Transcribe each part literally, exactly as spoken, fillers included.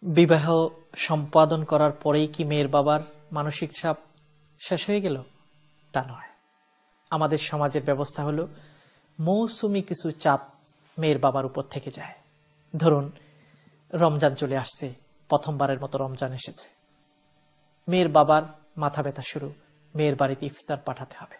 বিবাহ সম্পাদন করার পরেই কি মেয়ের বাবার মানসিক চাপ শেষ হয়ে গেল? তা নয়। আমাদের সমাজের ব্যবস্থা হলো মৌসুমি কিছু চাপ মেয়ের বাবার উপর থেকে যায়। ধরুন রমজান চলে আসছে, প্রথমবারের মতো রমজান এসেছে, মেয়ের বাবার মাথা ব্যথা শুরু, মেয়ের বাড়িতে ইফতার পাঠাতে হবে।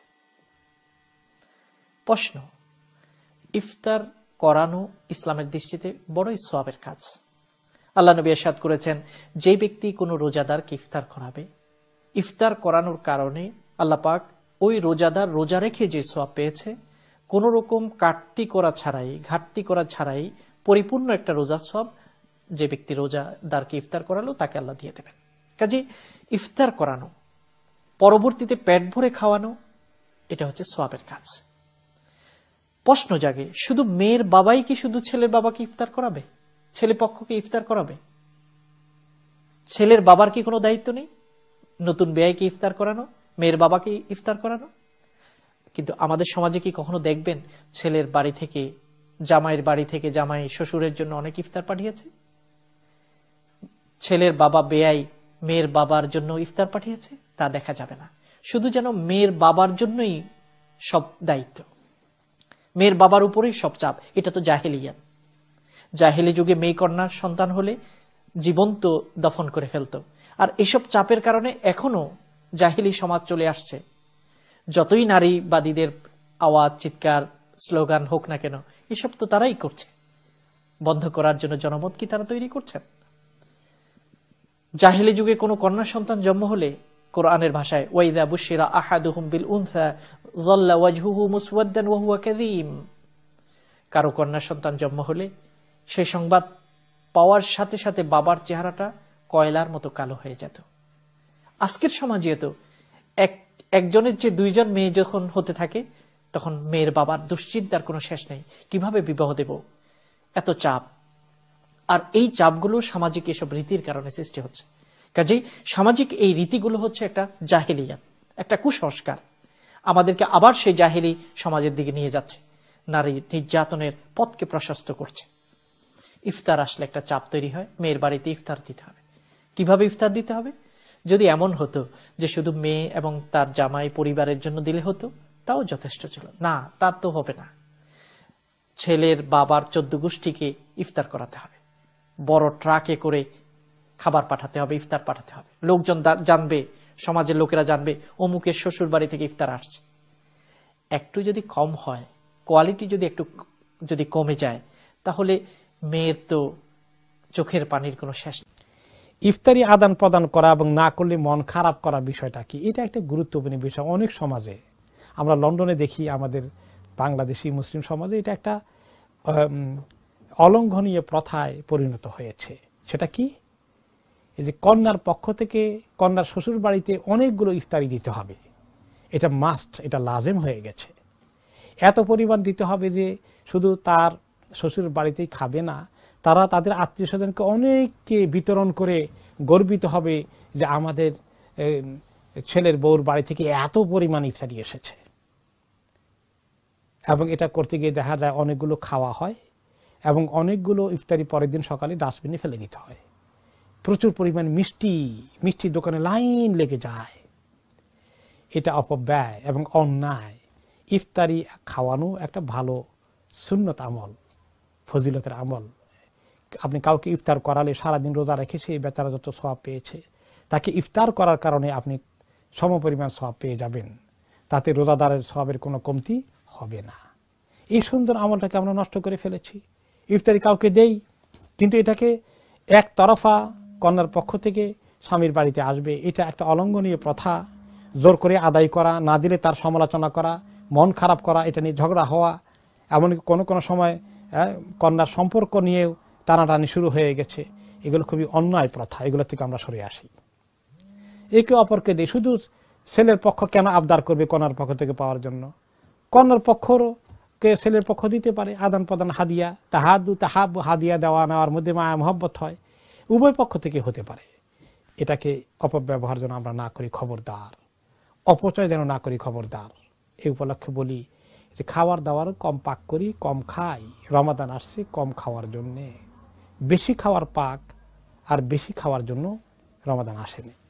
প্রশ্ন, ইফতার করানো ইসলামের দৃষ্টিতে বড়ই সওয়াবের কাজ। আল্লাহ নবী ইরশাদ করেছেন, যে ব্যক্তি কোনো রোজাদারকে ইফতার করাবে, ইফতার করানোর কারণে আল্লাহ পাক ওই রোজাদার রোজা রেখে যে সওয়াব পেয়েছে, কোন রকম কাটতি করা ছাড়াই, ঘাটতি করা ছাড়াই পরিপূর্ণ একটা রোজার সওয়াব যে ব্যক্তি রোজাদারকে ইফতার করালো তাকে আল্লাহ দিয়ে দেবেন। কাজে ইফতার করানো, পরবর্তীতে পেট ভরে খাওয়ানো, এটা হচ্ছে সওয়াবের কাজ। প্রশ্ন জাগে, শুধু মেয়ের বাবাই কি শুধু ছেলের বাবাকে ইফতার করাবে? ছেলে পক্ষকে ইফতার করাবে? ছেলের বাবার কি কোনো দায়িত্ব নেই নতুন বিয়েকে ইফতার করানো, মেয়ের বাবাকে ইফতার করানো? কিন্তু আমাদের সমাজে কি কখনো দেখবেন ছেলের বাড়ি থেকে, জামাইয়ের বাড়ি থেকে জামাই শ্বশুরের জন্য অনেক ইফতার পাঠিয়েছে? ছেলের বাবা বেয়াই মেয়ের বাবার জন্য ইফতার পাঠিয়েছে? তা দেখা যাবে না। শুধু যেন মেয়ের বাবার জন্যই সব দায়িত্ব, মেয়ের বাবার উপরেই সব চাপ। এটা তো জাহেলিয়াত। জাহেলি যুগে মেয়ে কন্যার সন্তান হলে জীবন্ত দফন করে ফেলত। আর এসব চাপের কারণে এখনো জাহেলি সমাজ চলে আসছে। যতই নারীবাদীদের আওয়াজ, চিৎকার, স্লোগান হোক না কেন, এসব তো তারাই করছে। বন্ধ করার জন্য জনমত কি তারা তৈরি করছেন? জাহেলি যুগে কোনো কন্যা সন্তান জন্ম হলে কোরআনের ভাষায় ওয়াইদা বুশিরা আহাদুহুম বিল উনসা যাল্লা ওয়াজহুহু মুসওয়াদ্দান ওয়া হুয়া কাযীম, কারো কন্যা সন্তান জন্ম হলে সেই সংবাদ পাওয়ার সাথে সাথে বাবার চেহারাটা কয়লার মতো কালো হয়ে যেত। আজকের সমাজে তো এক একজনের যে দুইজন মেয়ে যখন হতে থাকে, তখন মেয়ের বাবার দুশ্চিন্তার কোনো শেষ নেই, কিভাবে বিবাহ দেব, এত চাপ। আর এই চাপগুলো সামাজিক এসব রীতির কারণে সৃষ্টি হচ্ছে। কাজেই সামাজিক এই রীতিগুলো হচ্ছে একটা জাহেলিয়াত, একটা কুসংস্কার, আমাদেরকে আবার সেই জাহেলি সমাজের দিকে নিয়ে যাচ্ছে, নারী নির্যাতনের পথকে প্রশস্ত করছে। ইফতার আসলে একটা চাপ তৈরি হয়, মেয়ের বাড়িতে ইফতার দিতে হবে। কিভাবে ইফতার দিতে হবে? যদি এমন হতো যে শুধু মেয়ে এবং তার জামাই পরিবারের জন্য দিলে হতো, তাও যথেষ্ট ছিল। না, তা তো হবে না। ছেলের বাবার চোদ্দ গোষ্ঠীকে ইফতার করাতে হবে, বড় ট্রাকে করে খাবার পাঠাতে হবে, ইফতার পাঠাতে হবে। লোকজন জানবে, সমাজের লোকেরা জানবে অমুকের শ্বশুর বাড়ি থেকে ইফতার আসছে। একটু যদি কম হয়, কোয়ালিটি যদি একটু যদি কমে যায়, তাহলে মেয়ের তো চোখের পানির কোনো শেষ নেই। ইফতারি আদান প্রদান করা এবং না করলে মন খারাপ করা বিষয়টা কি, এটা একটা গুরুত্বপূর্ণ বিষয়। অনেক সমাজে আমরা লন্ডনে দেখি, আমাদের বাংলাদেশি মুসলিম সমাজে এটা একটা অলঙ্ঘনীয় প্রথায় পরিণত হয়েছে। সেটা কি? এই যে কন্যার পক্ষ থেকে কন্যার শ্বশুর বাড়িতে অনেকগুলো ইফতারি দিতে হবে, এটা মাস্ট, এটা লাজেম হয়ে গেছে। এত পরিমাণ দিতে হবে যে শুধু তার শ্বশুর বাড়িতেই খাবে না, তারা তাদের আত্মীয় স্বজনকে অনেককে বিতরণ করে গর্বিত হবে যে আমাদের ছেলের বউর বাড়ি থেকে এত পরিমাণ ইফতারি এসেছে। এবং এটা করতে গিয়ে দেখা যায় অনেকগুলো খাওয়া হয় এবং অনেকগুলো ইফতারি পরের দিন সকালে ডাস্টবিনে ফেলে দিতে হয়। প্রচুর পরিমাণ মিষ্টি মিষ্টির দোকানে লাইন লেগে যায়। এটা অপব্যয় এবং অন্যায়। ইফতারি খাওয়ানো একটা ভালো সুন্নত আমল, ফজিলতের আমল। আপনি কাউকে ইফতার করালে, সারাদিন রোজা রেখে সেই বেচারা যত সওয়াব পেয়েছে, তাকে ইফতার করার কারণে আপনি সমপরিমাণ সওয়াব পেয়ে যাবেন। তাতে রোজাদারের সওয়াবের কোনো কমতি হবে না। এই সুন্দর আমলটাকে আমরা নষ্ট করে ফেলেছি। ইফতারি কাউকে দেই, কিন্তু এটাকে একতরফা কন্যার পক্ষ থেকে স্বামীর বাড়িতে আসবে, এটা একটা অলঙ্ঘনীয় প্রথা। জোর করে আদায় করা, না দিলে তার সমালোচনা করা, মন খারাপ করা, এটা নিয়ে ঝগড়া হওয়া, এমনকি কোনো কোনো সময় কন্যার সম্পর্ক নিয়েও টানাটানি শুরু হয়ে গেছে। এগুলো খুবই অন্যায় প্রথা, এগুলো থেকে আমরা সরে আসি। একে অপরকে দিয়ে শুধু ছেলের পক্ষ কেন আবদার করবে কন্যার পক্ষ থেকে পাওয়ার জন্য? কন্যার পক্ষকে ছেলের পক্ষ দিতে পারে, আদান প্রদান, হাদিয়া, তাহাদু তাহাব, হাদিয়া দেওয়া নেওয়ার মধ্যে মায়া মহব্বত হয়, উভয় পক্ষ থেকে হতে পারে। এটাকে অপব্যবহার যেন আমরা না করি, খবরদার। অপচয় যেন না করি, খবরদার। এই উপলক্ষে বলি যে খাবার দাবার কম পাক করি, কম খাই। রমাদান আসছে কম খাওয়ার জন্যে, বেশি খাওয়ার পাক আর বেশি খাওয়ার জন্য রমাদান আসেনি।